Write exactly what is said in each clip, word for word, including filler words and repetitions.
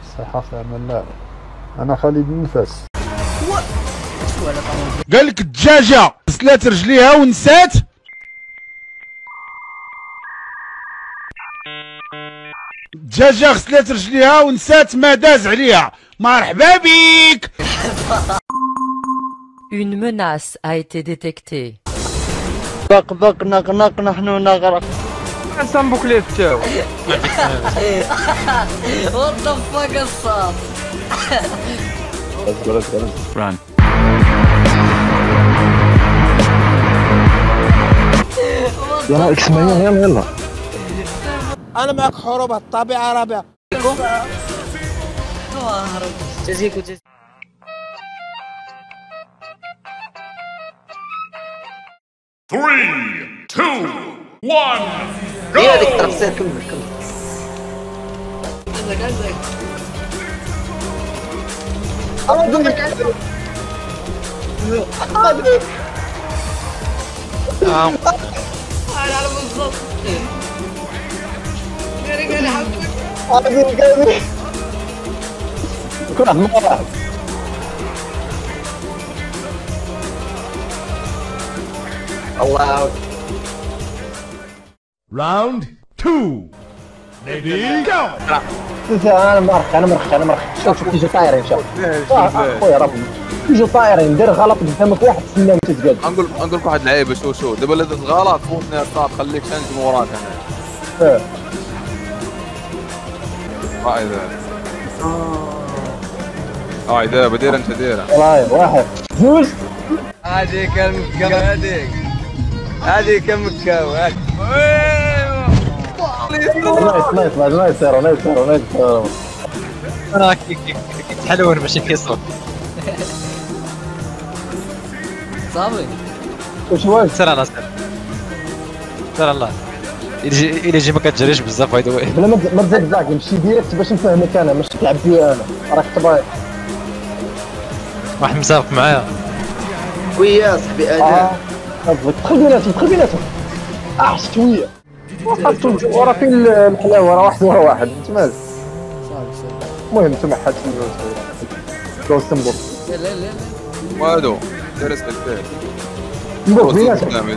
صحة يا ملاك. أنا خالد النفس. قال لك الدجاجة غسلات رجليها ونسات. الدجاجة غسلات رجليها ونسات ما داز عليها. مرحبا بيك. Une menace a été détectée. بق بق نق نق نحن نغرق. نسمبك ليه التاو. What the fuck is that? Let's go, let's go. Run. يلا اسمعي يلا يلا. انا معك حروب الطبيعه رابعه. جزيكو جزيكو. three, two, one, go! هي هذيك الترفسات كمل كمل. عندك عندك. عندك عندك. أنا على بالضبط. قالي قالي حبك. عندك عندك. كل واحد مرة. الله. Round two. Ready, go! انا مرخ انا مرخ انا مرخ. شوف شوف كيجوا طايرين شوف. خويا راه كيجوا طايرين دير غلط قدامك واحد تسنى وانت تقعد. نقول نقول لك واحد اللعيبه شو شو دابا الا درت غلط فوتني صاد خليك تنجم وراك انا. اه. هاي ذا. هاي دابا دير انت ديرها. والله واحد جوج. هذيك المكاو هذيك. هذيك المكاو هذيك. نايس نايس نايس نايس سيرو نايس سيرو نايس سيرو. راك تحلون ماشي كيصل. صافي. واش هو؟ سير الله سير. سير الله. إلا إلا جي ما كتجريش بزاف باي ذا واي. بلا ما تزقزق نمشي ديريكت باش نفهمك انا ماشي تلعب فيا انا راك تبغي. واحد مسابق معايا. ويا صاحبي انا. دخل بيناتهم دخل بيناتهم. اه شويه. ورا فين الحلاوه راه واحد ورا واحد انت مالك. المهم انت ما حدش جو سمبل. لا لا لا. وادو درس الفيل. نبوك بيناتهم.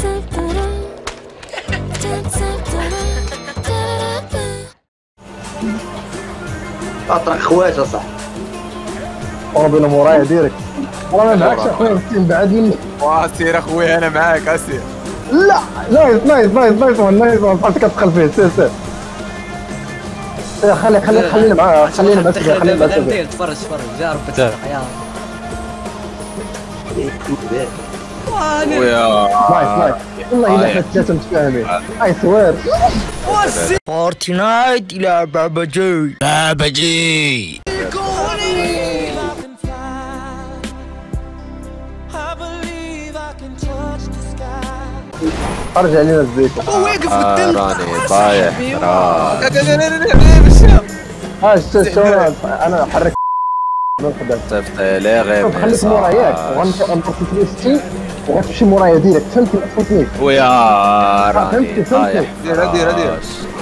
اطرح خواتها صح. وربنا مورايا ديريكت. راه ما معكش اخويا بعد مني. واه سير اخويا انا معاك اسير. لا نايس نايس نايس نايس نايس بقيت كتدخل فيه سير سير. خلي خلي خلينا معاه خلينا بس خلينا بس. تفرج تفرج جارب تعال. ويا نايس نايس والله الا حنا ثلاثه متفاهمين. اي سوير. فورتنايت الى باباجي باباجي. ارجع لنا الزيت. واقف آه راني طايح راه. ها شفت انا حرك من قدام. صيفط لي غير خليك موراياك وغنمشي ستين وغتمشي مورايا ديريكت فهمتني فهمتني. ويا راني فهمتني طايح. فهمتني. دير دير دير.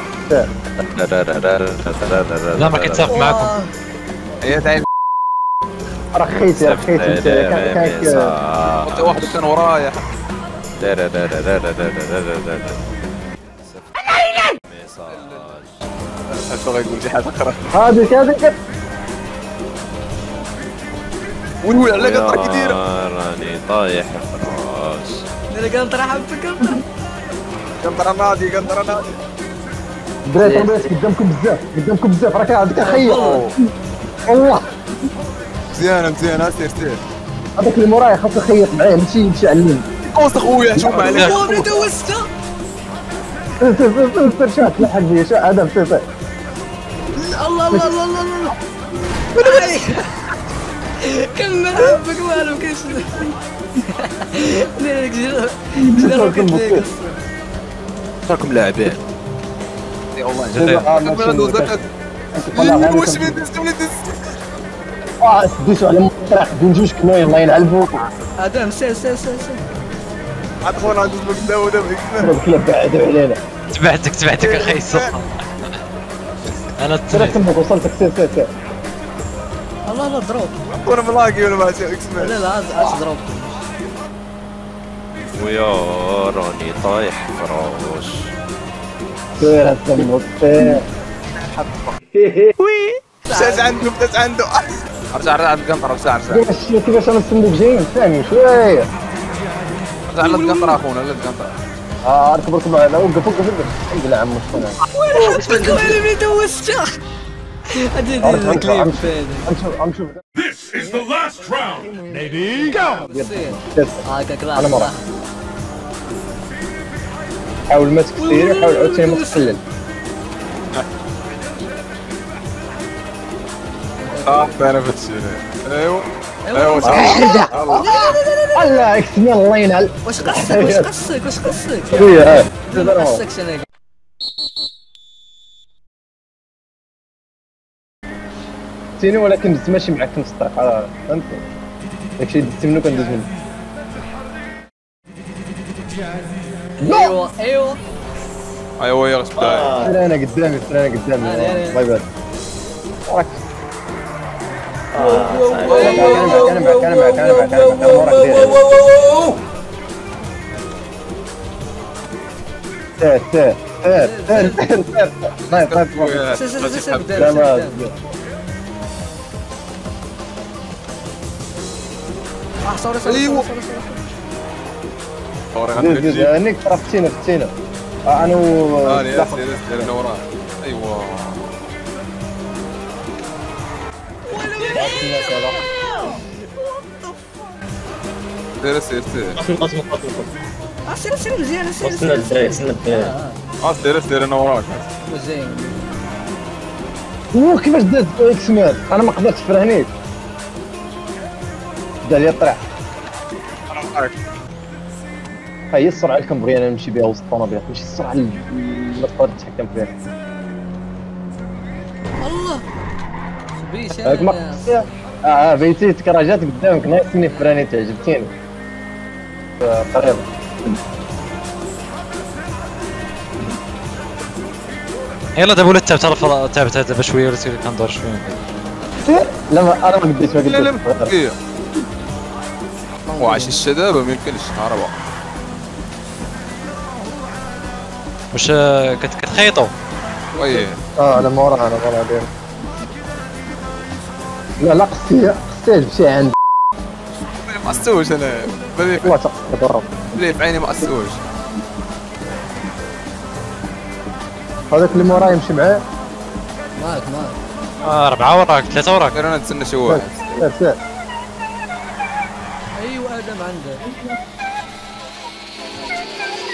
لا ما كنتسابق معاكم. هي تعيب. راه خيتي راه خيتي انت كان انت واحد كان ورايا. شو غيقول شي حاجه اخرى. هذيك هذيك. وين وين على قطره كثيره. راني طايح فراس. انا قنطره حبك قنطره. قنطره نادي قنطره نادي. دريت دريت قدامكم بزاف قدامكم بزاف راك عندك خيط. والله مزيانه مزيانه سير سير. هذاك اللي مورايا خاصو يخيط معاه ماشي يمشي على اليمين. قوس اخويا شوف عليك. وانا دوزته. سير سير سير سير شاف لحق فيا شاف هذا سير سير. الله الله الله الله الله. كمل حبك مالو كيش. ليك جرب جرب كتليك. راكم لاعبين. يا والله جد. واش من دز من دز. اه سديتو على المطرح بين جوج كنايا الله يلعن فوق. ادم سير سير سير سير. عاد خونا ندوز لك داو دابا. الكلاب بعدوا علينا. تبعتك تبعتك اخي الصحة. انا سير الثاني. تمك وصلتك سير سير سير. الله لا ضرب. وانا ملاقي ولا ما اكس لا مان. لا عاد عاد ضرب. ويا راني طايح فراش. سير تمك سير. فاز عنده فاز عنده. ارجع ارجع القنطره ارجع ارجع كيفاش كيفاش انا الصندوق جاي ثاني شويه. ارجع للقنطره اخونا للقنطره. اه اركب اركب لا وقف وقف وقف. الحمد لله عم شكون وين حطك وين اللي دوزته؟ هذا عم الكليب نشوف هذا. عم نشوف. This is the last round. Ready, go. سير. هاكا كلاس. على مرة. حاول ما تكثير حاول عاوتاني ما تقلل. اه انا بتشيل. ايوه ايوا ايوه الله اكس مان الله ينعل. واش قصك واش قصك واش قصك؟ خويا ما قصكش انا. تيني ولكن دزت ماشي معاك في نفس الطريق آه، فهمت داكشي دزت منو كندوز منه. ايوا ايوا. ايوه يا غسباي. سير انا قدامي سير انا قدامي هاني، هاني. الله يبارك. راك اه انا معك انا معك انا معك انا معك انا وراك داير. سير سير سير سير سير سير طيب طيب خويا. سير سير سير سير لا قدام ما سير قدام. اه صوري صوري أيوة. صوري صوري. صوري دوز دوز غنجي. هانيك راه فتينا فتينا آه، انا و هاني يا سير سير انا وراك. ايوه سير سير سير. قسم قسم قسم اه سير سير مزيان سير قسم سير. الدراري قسم الدراري. اه سير سير انا وراك. مزيان. اوه كيفاش داز اكس مان انا ما قدرتش فرهنيك. دا لي طرح. هي السرعه اللي كنبغي انا نمشي بها وسط الطوموبيل ماشي السرعه اللي ما تقدر تتحكم فيها. الله. شبيش هاك ما انا. اه اه بيتيتك راه جات قدامك ناقصني فرانيت عجبتيني. آه، قريبه. يلا دابا ولا تعبت على تعبت دابا شويه ولا كندور شويه. لا ما انا ما قديتش ما لا لا قديتش. مفكية. وعاش الشباب ما يمكنش هربا. واش آه، كت- كتخيطوا؟ وي اه انا موراها انا موراها داير. لا لا قصي قصي بشي عند ما استوش انا بلي الله تقدر. بلي في عيني ما استوش. هذاك اللي موراي يمشي معاه. مالك مالك. آه، اربعه وراك ثلاثه وراك. غير انا نتسنى شي واحد. سير سير ايوا ادم عنده.